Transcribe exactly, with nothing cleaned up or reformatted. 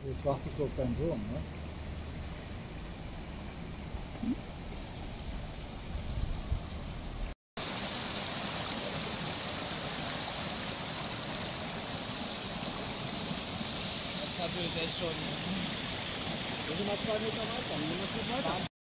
Jetzt wartest du auf deinen Sohn, ne? Das ist natürlich echt schon. Wir sind mal zwei Meter weiter, wir müssen weiter.